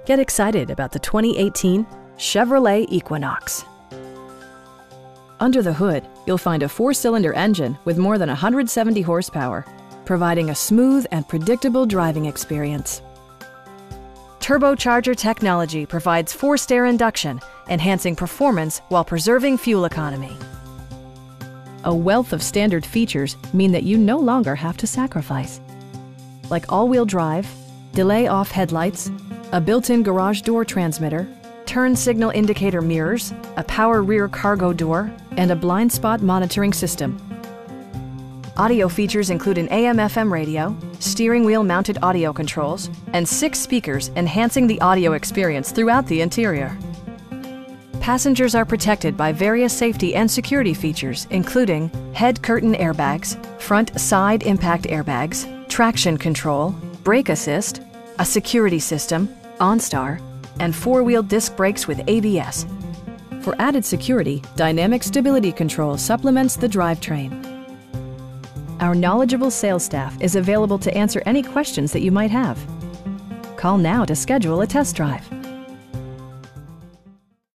Get excited about the 2018 Chevrolet Equinox. Under the hood, you'll find a 4-cylinder engine with more than 170 horsepower, providing a smooth and predictable driving experience. Turbocharger technology provides forced air induction, enhancing performance while preserving fuel economy. A wealth of standard features mean that you no longer have to sacrifice, like all-wheel drive, delay-off headlights, a built-in garage door transmitter, turn signal indicator mirrors, a power rear cargo door, and a blind spot monitoring system. Audio features include an AM/FM radio, steering wheel mounted audio controls, and 6 speakers enhancing the audio experience throughout the interior. Passengers are protected by various safety and security features, including head curtain airbags, front side impact airbags, traction control, brake assist, a security system, OnStar, and 4-wheel disc brakes with ABS. For added security, dynamic stability control supplements the drivetrain. Our knowledgeable sales staff is available to answer any questions that you might have. Call now to schedule a test drive.